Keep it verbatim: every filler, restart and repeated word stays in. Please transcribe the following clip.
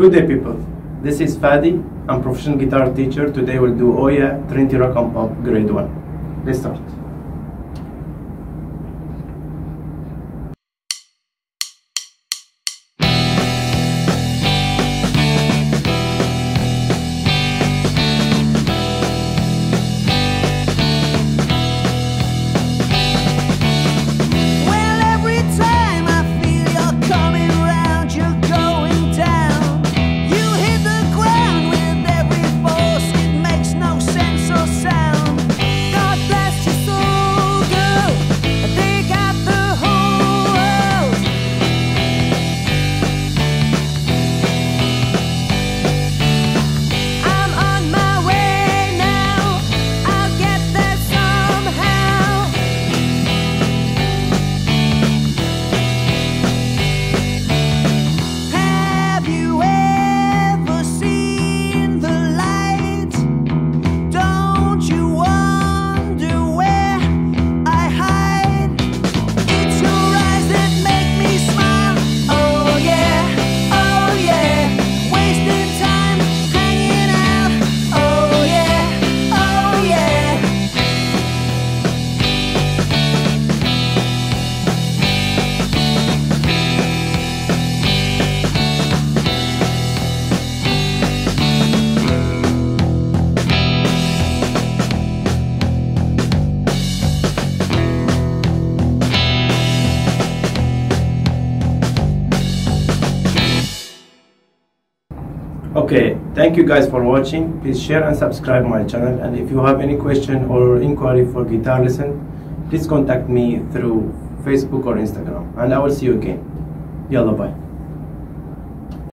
Good day, people. This is Fadi. I'm professional guitar teacher. Today we'll do Oh Yeah, Trinity Rock and Pop Grade one. Let's start. Okay, thank you guys for watching. Please share and subscribe my channel, and if you have any question or inquiry for guitar lesson, please contact me through Facebook or Instagram, and I will see you again. Yalla, bye.